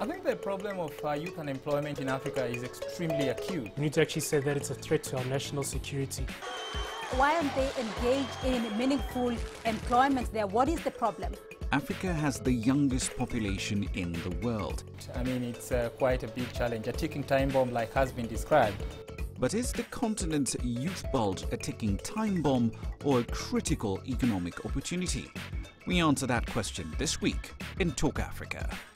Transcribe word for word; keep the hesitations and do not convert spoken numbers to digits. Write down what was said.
I think the problem of uh, youth unemployment in Africa is extremely acute. We need to actually say that it's a threat to our national security. Why aren't they engaged in meaningful employment there? What is the problem? Africa has the youngest population in the world. I mean, it's uh, quite a big challenge, a ticking time bomb like has been described. But is the continent's youth bulge a ticking time bomb or a critical economic opportunity? We answer that question this week in Talk Africa.